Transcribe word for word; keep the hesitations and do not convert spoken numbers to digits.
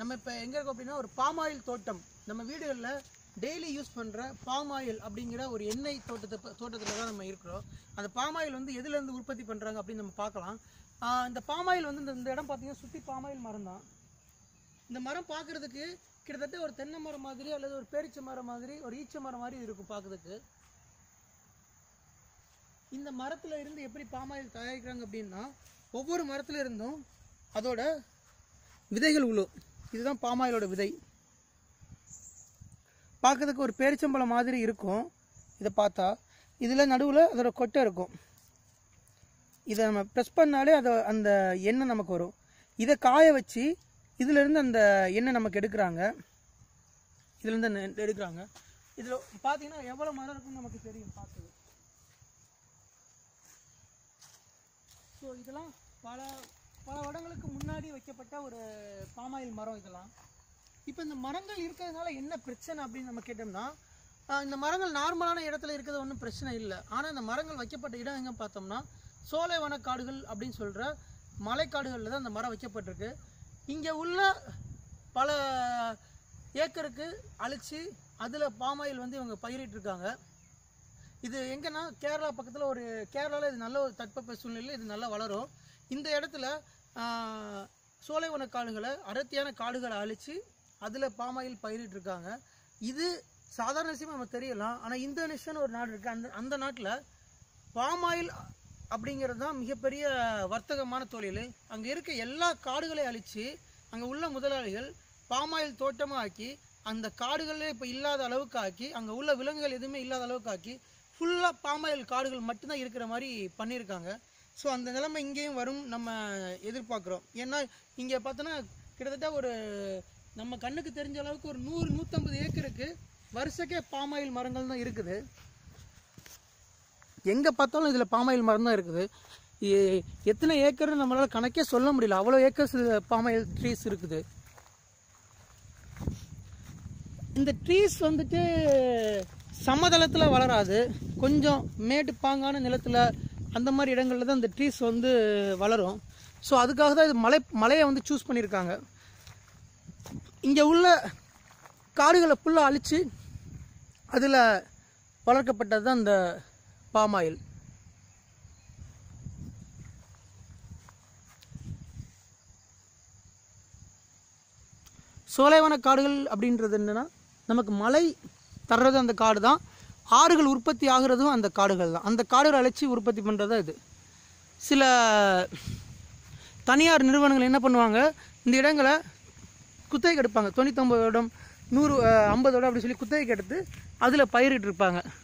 நம்ம இப்போ எங்கே இருக்கோம் அப்படின்னா ஒரு பாம் ஆயில் தோட்டம். நம்ம வீடுகளில் டெய்லி யூஸ் பண்ணுற பாம் ஆயில் அப்படிங்கிற ஒரு எண்ணெய் தோட்டத்தை தோட்டத்தில் தான் நம்ம இருக்கிறோம். அந்த பாம் ஆயில் வந்து எதுலேருந்து உற்பத்தி பண்ணுறாங்க அப்படின்னு நம்ம பார்க்கலாம். இந்த பாம் ஆயில் வந்து இந்த இடம் பார்த்தீங்கன்னா சுற்றி பாம் ஆயில் மரம் தான். இந்த மரம் பார்க்குறதுக்கு கிட்டத்தட்ட ஒரு தென்னை மரம் மாதிரி அல்லது ஒரு பேரிச்சை மரம் மாதிரி ஒரு ஈச்ச மரம் மாதிரி இருக்கும் பார்க்குறதுக்கு. இந்த மரத்தில் இருந்து எப்படி பாம் ஆயில் தயாரிக்கிறாங்க அப்படின்னா ஒவ்வொரு மரத்துல இருந்தும் அதோட விதைகள் உழும். இதுதான் பாம் ஆயிலோட விதை. பார்க்கறதுக்கு ஒரு பேரிச்சம்பழம் மாதிரி இருக்கும். இதை பார்த்தா இதில் நடுவில் அதோட கொட்டை இருக்கும். இதை நம்ம ப்ரெஸ் பண்ணாலே அதை அந்த எண்ணெய் நமக்கு வரும். இதை காய வச்சு இதிலேருந்து அந்த எண்ணெய் நமக்கு எடுக்கிறாங்க. இதுலேருந்து எடுக்கிறாங்க. இதில் பார்த்தீங்கன்னா எவ்வளோ மரம் இருக்குன்னு நமக்கு தெரியும் பார்க்குது. ஸோ இதெல்லாம் பல பல வருடங்களுக்கு முன்னாடி வைக்கப்பட்ட ஒரு பாமாயில் மரம் இதெல்லாம். இப்போ இந்த மரங்கள் இருக்கிறதுனால என்ன பிரச்சனை அப்படின்னு நம்ம கேட்டோம்னா, இந்த மரங்கள் நார்மலான இடத்துல இருக்கிறது ஒன்றும் பிரச்சனை இல்லை. ஆனால் இந்த மரங்கள் வைக்கப்பட்ட இடம் எங்கே பார்த்தோம்னா சோலைவன காடுகள் அப்படின்னு சொல்கிற மலைக்காடுகளில் தான் இந்த மரம் வைக்கப்பட்டிருக்கு. இங்கே உள்ள பல ஏக்கருக்கு அழித்து அதில் பாமாயில் வந்து இவங்க பயிரிட்டிருக்காங்க. இது எங்கன்னா கேரளா பக்கத்தில் ஒரு கேரளாவில் இது நல்ல ஒரு தட்பவெப்ப சூழ்நிலையில் இது நல்லா வளரும். இந்த இடத்துல சோலைவன காடுகளை அடர்த்தியான காடுகளை அழித்து அதில் பாமாயில் பயிரிட்டிருக்காங்க. இது சாதாரண விஷயமா நம்ம தெரியலாம். ஆனால் இந்தோனேஷியான்னு ஒரு நாடு இருக்குது. அந்த அந்த நாட்டில் பாமாயில் அப்படிங்கிறது தான் மிகப்பெரிய வர்த்தகமான தொழில். அங்கே இருக்க எல்லா காடுகளையும் அழித்து அங்கே உள்ள முதலாளிகள் பாமாயில் தோட்டமாக ஆக்கி அந்த காடுகளே இப்போ இல்லாத அளவுக்கு ஆக்கி அங்கே உள்ள விலங்குகள் எதுவுமே இல்லாத அளவுக்கு ஆக்கி ஃபுல்லாக பாமாயில் காடுகள் மட்டும்தான் இருக்கிற மாதிரி பண்ணியிருக்காங்க. ஸோ அந்த நிலைமை இங்கேயும் வரும் நம்ம எதிர்பார்க்குறோம். ஏன்னா இங்கே பார்த்தோன்னா கிட்டத்தட்ட ஒரு நம்ம கண்ணுக்கு தெரிஞ்ச அளவுக்கு ஒரு நூறு நூற்றம்பது ஏக்கருக்கு வருஷக்கே பாமாயில் மரங்கள் தான் இருக்குது. எங்கே பார்த்தாலும் இதில் பாமாயில் மரம் தான் இருக்குது. எத்தனை ஏக்கர்னு நம்மளால் கணக்கே சொல்ல முடியல, அவ்வளோ ஏக்கர்ஸ் பாமாயில் ட்ரீஸ் இருக்குது. இந்த ட்ரீஸ் வந்துட்டு சமதளத்தில் வளராது, கொஞ்சம் மேட்டு பாங்கான நிலத்தில் அந்த மாதிரி இடங்களில் தான் இந்த ட்ரீஸ் வந்து வளரும். ஸோ அதுக்காக தான் இது மலை மலையை வந்து சூஸ் பண்ணியிருக்காங்க. இங்கே உள்ள காடுகளை ஃபுல்லாக அழித்து அதில் வளர்க்கப்பட்டது தான் இந்த பாமாயில். சோலைவன காடுகள் அப்படின்றது என்னென்னா நமக்கு மழை தர்றது அந்த காடு தான், ஆறுகள் உற்பத்தி ஆகிறதும் அந்த காடுகள் தான். அந்த காடுகளை அழைச்சி உற்பத்தி பண்ணுறது இது. சில தனியார் நிறுவனங்கள் என்ன பண்ணுவாங்க, இந்த இடங்களை குத்தகைக்கு எடுப்பாங்க. தொண்ணூற்றொம்பது இடம் நூறு ஐம்பது இடம் அப்படி சொல்லி குத்தகைக்கு எடுத்து அதில் பயிரிட்டு இருப்பாங்க.